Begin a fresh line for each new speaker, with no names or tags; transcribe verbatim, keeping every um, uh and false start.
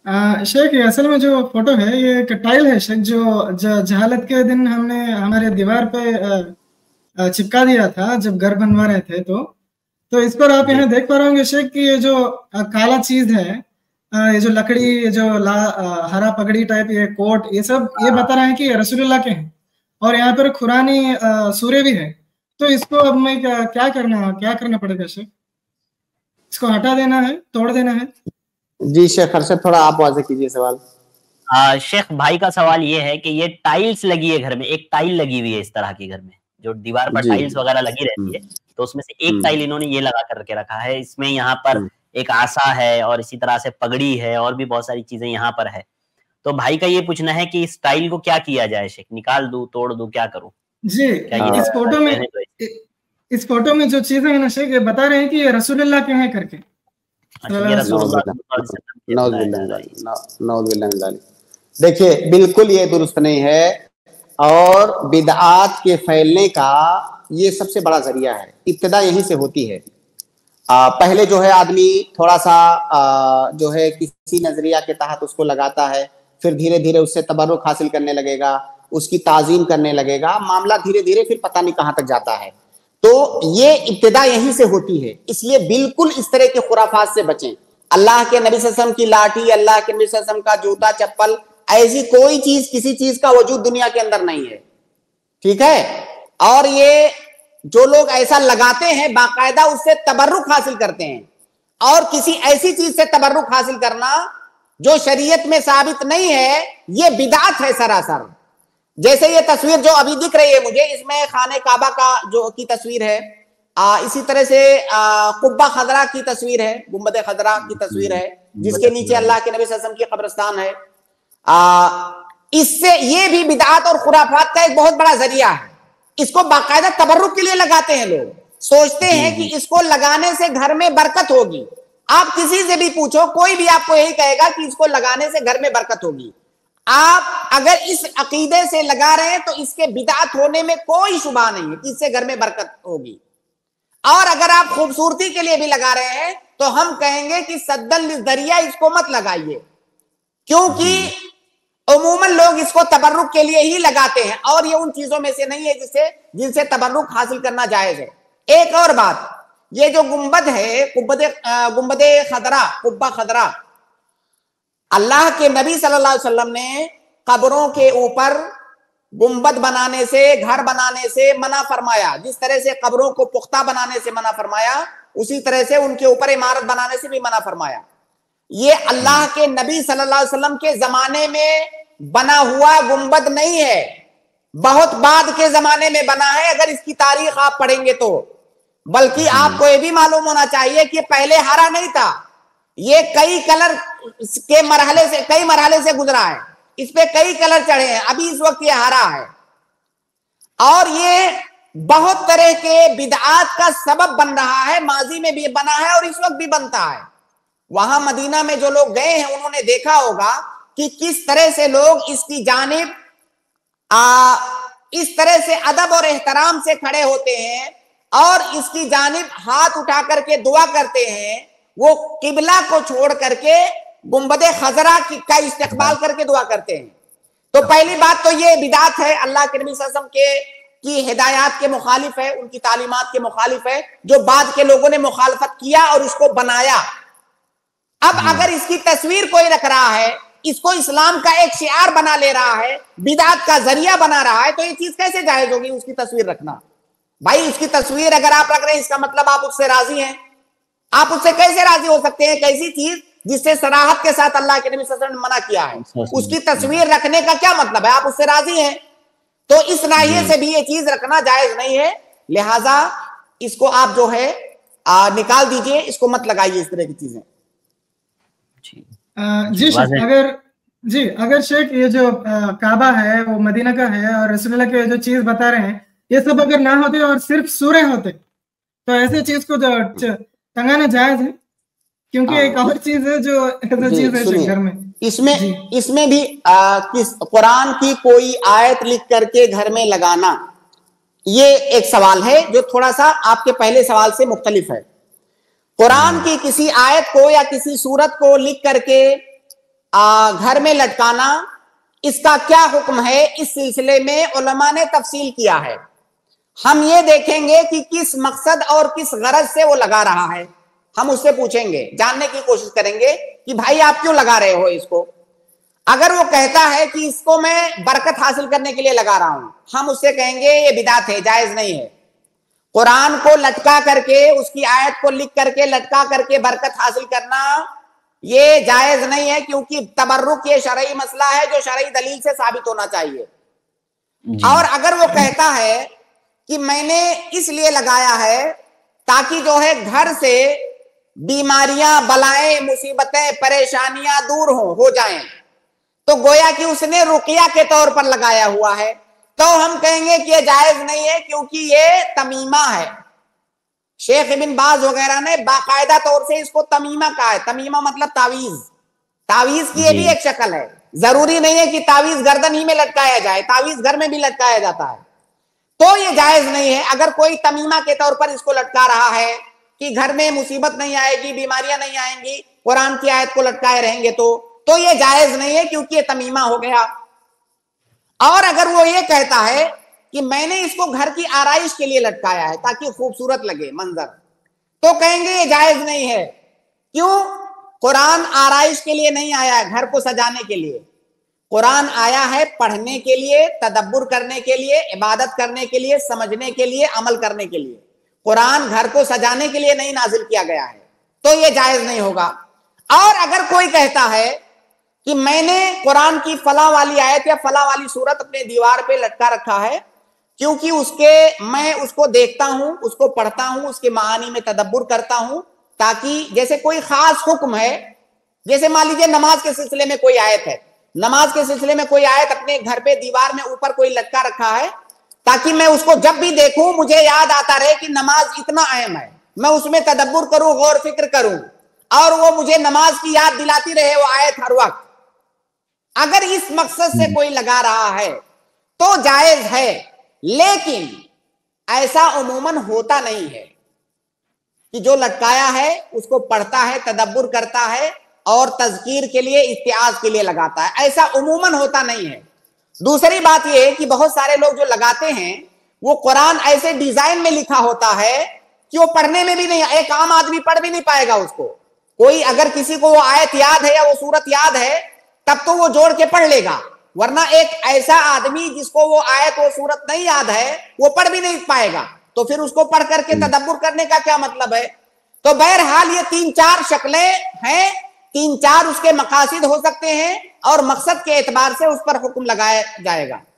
आ, शेख ये असल में जो फोटो है ये एक टाइल है शेख, जो ज- जहालत के दिन हमने हमारे दीवार पे आ, आ, चिपका दिया था जब घर बनवा रहे थे। तो तो इस पर आप
जी
यहाँ देख पा रहे होंगे शेख कि ये जो आ, काला चीज है, आ, ये जो लकड़ी, ये जो ला आ, हरा पगड़ी टाइप, ये कोट, ये सब ये बता रहे हैं कि ये रसूलुल्लाह के हैं। और यहाँ पर खुरानी आ, सूर्य भी है। तो इसको अब मैं क्या, क्या करना क्या करना पड़ेगा शेख? इसको हटा देना है, तोड़ देना है?
जी शेख अरशद, थोड़ा आप वाज़ेह कीजिए सवाल।
आ, शेख भाई का सवाल ये है कि ये टाइल्स लगी है घर में, एक टाइल लगी हुई है इस तरह की घर में, जो दीवार पर
जी
टाइल्स वगैरह लगी रहती है, तो उसमें से एक
हम्म,
टाइल इन्होंने ये लगा करके रखा है। इसमें यहाँ पर
हम्म।
एक आसा है और इसी तरह से पगड़ी है और भी बहुत सारी चीजें यहाँ पर है। तो भाई का ये पूछना है कि इस टाइल को क्या किया जाए शेख? निकाल दूं, तोड़ दूं, क्या करूं?
जी,
क्या ये
इस फोटो में
रहने दो?
इ- इस फोटो में जो चीजें हैं ना शेख, ये बता रहे हैं कि ये रसूलुल्लाह के हैं करके।
अच्छा, ये
सल्लल्लाहु
रसूलुल्लाह
नौज़ुबिल्लाह
सल्लल्लाहु अलैहि वसल्लम के
नौज़ुबिल्लाह
बताया
मिन
जा रहा है।
ज़ालिक, नौ- नौज़ुबिल्लाह मिन ज़ालिक। देखिए बिल्कुल ये दुरुस्त नहीं है, और बिदआत के फैलने का ये सबसे बड़ा जरिया है। इब्तिदा यहीं से होती है। आ, पहले जो है आदमी थोड़ा सा आ, जो है किसी नजरिया के तहत उसको लगाता है, फिर धीरे धीरे उससे तबर्रुक हासिल करने लगेगा, उसकी ताजीम करने लगेगा, मामला धीरे धीरे फिर पता नहीं कहां तक जाता है। तो ये इब्तिदा यहीं से होती है। इसलिए बिल्कुल इस तरह के खुराफात से बचें। अल्लाह के नबी सल्लल्लाहु अलैहि वसल्लम की लाठी, अल्लाह के नबी सल्लल्लाहु अलैहि वसल्लम का जूता चप्पल, ऐसी कोई चीज, किसी चीज का वजूद दुनिया के अंदर नहीं है, ठीक है। और ये जो लोग ऐसा लगाते हैं बाकायदा उससे तबर्रुक हासिल करते हैं, और किसी ऐसी चीज से तबर्रुक हासिल करना जो शरीयत में साबित नहीं है, ये बिदात है सरासर। जैसे ये तस्वीर जो अभी दिख रही है मुझे, इसमें खाने काबा का जो की तस्वीर है, आ, इसी तरह से कुब्बा खदरा की तस्वीर है, गुंबद खदरा की तस्वीर है, जिसके नीचे अल्लाह के नबी सल्लल्लाहु अलैहि वसल्लम की कब्रिस्तान है। आ, इससे ये भी बिदआत और खुराफात का एक बहुत बड़ा जरिया है। इसको बाकायदा तबर्रुक के लिए लगाते हैं लोग, सोचते हैं कि इसको लगाने से घर में बरकत होगी। आप किसी से भी पूछो, कोई भी आपको यही कहेगा कि इसको लगाने से घर में बरकत होगी। आप अगर इस अकीदे से लगा रहे हैं तो इसके बिदअत होने में कोई शुबा नहीं है कि इससे घर में बरकत होगी। और अगर आप खूबसूरती के लिए भी लगा रहे हैं तो हम कहेंगे कि सद्दल दरिया, इसको मत लगाइए, क्योंकि उमूमन लोग इसको तबर्रुक के लिए ही लगाते हैं, और ये उन चीजों में से नहीं है जिससे जिनसे तबर्रुक हासिल करना जायज है। एक और बात, ये जो गुंबद है, गुंबदे गुंबदे खदरा, कुब्बा खदरा, अल्लाह के नबी सल्लल्लाहु अलैहि वसल्लम ने कब्रों के ऊपर गुंबद बनाने से, घर बनाने से मना फरमाया। जिस तरह से कब्रों को पुख्ता बनाने से मना फरमाया, उसी तरह से उनके ऊपर इमारत बनाने से भी मना फरमाया। ये अल्लाह के नबी सल्लल्लाहु अलैहि वसल्लम के जमाने में बना हुआ गुंबद नहीं है, बहुत बाद के जमाने में बना है, अगर इसकी तारीख आप पढ़ेंगे तो। बल्कि आपको ये भी मालूम होना चाहिए कि पहले हरा नहीं था, ये कई कलर के मरहले से कई मरहले से गुजरा है, इस पे कई कलर चढ़े हैं, अभी इस वक्त ये हरा है। और ये बहुत तरह के बिदआत का सबब बन रहा है, माजी में भी बना है और इस वक्त भी बनता है। वहां मदीना में जो लोग गए हैं उन्होंने देखा होगा कि किस तरह से लोग इसकी जानिब आ, इस तरह से अदब और एहतराम से खड़े होते हैं और इसकी जानिब हाथ उठा करके दुआ करते हैं, वो किबला को छोड़ करके गुंबदे खजरा का इस्तेकबाल करके दुआ करते हैं। तो पहली बात तो ये बिदात है, अल्लाह के नबी सल्लल्लाहु अलैहि वसल्लम के की हिदायत के मुखालिफ है, उनकी तालीमात के मुखालिफ है, जो बाद के लोगों ने मुखालफत किया और उसको बनाया। अब अगर इसकी तस्वीर कोई रख रहा है, इसको इस्लाम का एक शिआर बना ले रहा है, बिदात का जरिया बना रहा है, तो ये चीज कैसे जायज होगी उसकी तस्वीर रखना? भाई उसकी तस्वीर अगर आप रख रहे हैं, इसका मतलब आप उससे राजी हैं। आप उससे कैसे राजी हो सकते हैं? कैसी चीज जिससे सराहत के साथ अल्लाह के नबी सल्लल्लाहु अलैहि वसल्लम ने मना किया है, उसकी तस्वीर रखने का क्या मतलब है? आप उससे राजी हैं, तो इस नाहिए से भी ये चीज रखना जायज नहीं है। लिहाजा इसको आप जो है आ, निकाल दीजिए, इसको मत लगाइए इस तरह की चीजें।
जी शेख, अगर जी अगर शेख ये जो आ, काबा है वो मदीना का है और रसूलुल्लाह के जो चीज बता रहे हैं ये सब अगर ना होते और सिर्फ सूरे होते तो ऐसे चीज को जो टंगाना जायज है, क्योंकि एक और चीज है जो ऐसा चीज है घर में।
इसमें इसमें भी आ, किस कुरान की कोई आयत लिख करके घर में लगाना, ये एक सवाल है जो थोड़ा सा आपके पहले सवाल से मुख्तलिफ है। कुरान की किसी आयत को या किसी सूरत को लिख करके گھر میں لٹکانا، اس کا کیا حکم ہے، اس سلسلے میں علماء نے تفصیل کیا ہے۔ ہم یہ دیکھیں گے کہ کس مقصد اور کس غرض سے وہ لگا رہا ہے، ہم اس سے پوچھیں گے، جاننے کی کوشش کریں گے کہ بھائی آپ کیوں لگا رہے ہو اس کو۔ اگر وہ کہتا ہے کہ اس کو میں برکت حاصل کرنے کے لیے لگا رہا ہوں، ہم اس سے کہیں گے یہ بدعت ہے، جائز نہیں ہے۔ قرآن کو لٹکا کر کے، اس کی آیت کو لکھ کر کے لٹکا کر کے برکت حاصل کرنا یہ جائز نہیں ہے، کیونکہ تبرک یہ شرعی مسئلہ ہے جو شرعی دلیل سے ثابت ہونا چاہیے۔ جی۔ اور اگر وہ کہتا ہے کہ میں نے اس لیے لگایا ہے تاکہ جو ہے گھر سے بیماریاں، بلائیں، مصیبتیں، پریشانیاں دور ہوں ہو جائیں، تو گویا کہ اس نے رقیہ کے طور پر لگایا ہوا ہے، تو ہم کہیں گے کہ یہ جائز نہیں ہے، کیونکہ یہ تمیمہ ہے۔ شیخ ابن باز وغیرہ نے باقاعدہ طور سے اس کو تمیمہ کہا ہے۔ تمیمہ مطلب تعویذ، تعویذ کی یہ بھی ایک شکل ہے۔ ضروری نہیں ہے کہ تعویذ گردن ہی میں لٹکایا جائے، تعویذ گھر میں بھی لٹکایا جاتا ہے، تو یہ جائز نہیں ہے۔ اگر کوئی تمیمہ کے طور پر اس کو لٹکا رہا ہے کہ گھر میں مصیبت نہیں آئے گی، بیماریاں نہیں آئیں گی، قرآن کی آیت کو لٹکائے رہیں گے تو تو یہ جائز نہیں ہے، کیونکہ یہ تمیمہ ہو گیا۔ اور اگر وہ یہ کہتا ہے کہ میں نے اس کو گھر کی آرائش کے لیے لٹکایا ہے تاکہ خوبصورت لگے منظر، تو کہیں گے یہ جائز نہیں ہے۔ کیوں؟ قرآن آرائش کے لیے نہیں آیا ہے، گھر کو سجانے کے لیے۔ قرآن آیا ہے پڑھنے کے لیے، تدبر کرنے کے لیے، عبادت کرنے کے لیے، سمجھنے کے لیے، عمل کرنے کے لیے۔ قرآن گھر کو سجانے کے لیے نہیں نازل کیا گیا ہے، تو یہ جائز نہیں ہوگا۔ اور اگر کوئی کہتا ہے کہ میں نے قرآن کی فلاں والی آیت یا فلاں والی سورت اپنے دیوار پہ لٹکا رکھا ہے کیونکہ اس کے میں اس کو دیکھتا ہوں، اس کو پڑھتا ہوں، اس کے معانی میں تدبر کرتا ہوں، تاکہ جیسے کوئی خاص حکم ہے، جیسے مان لیجیے نماز کے سلسلے میں کوئی آیت ہے، نماز کے سلسلے میں کوئی آیت اپنے گھر پہ دیوار میں اوپر کوئی لٹکا رکھا ہے تاکہ میں اس کو جب بھی دیکھوں مجھے یاد آتا رہے کہ نماز اتنا اہم ہے، میں اس میں تدبر کروں، غور فکر کروں، اور وہ مجھے نماز کی یاد دلاتی رہے وہ آیت ہر وقت۔ اگر اس مقصد سے کوئی لگا رہا ہے تو جائز ہے، لیکن ایسا عموماً ہوتا نہیں ہے کہ جو لٹکایا ہے اس کو پڑھتا ہے، تدبر کرتا ہے اور تذکیر کے لیے، اتعاظ کے لیے لگاتا ہے، ایسا عموماً ہوتا نہیں ہے۔ دوسری بات یہ ہے کہ بہت سارے لوگ جو لگاتے ہیں وہ قرآن ایسے ڈیزائن میں لکھا ہوتا ہے کہ وہ پڑھنے میں بھی نہیں، ایک عام آدمی پڑھ بھی نہیں پائے گا اس کو۔ کوئی اگر کسی کو وہ آیت یاد ہے یا وہ سورت یاد ہے تب تو وہ جوڑ کے پڑھ لے گا، ورنہ ایک ایسا آدمی جس کو وہ آیت وہ سورت نہیں یاد ہے وہ پڑھ بھی نہیں پائے گا، تو پھر اس کو پڑھ کر کے تدبر کرنے کا کیا مطلب ہے؟ تو بہرحال یہ تین چار شکلیں ہیں، تین چار اس کے مقاصد ہو سکتے ہیں، اور مقصد کے اعتبار سے اس پر حکم لگایا جائے گا۔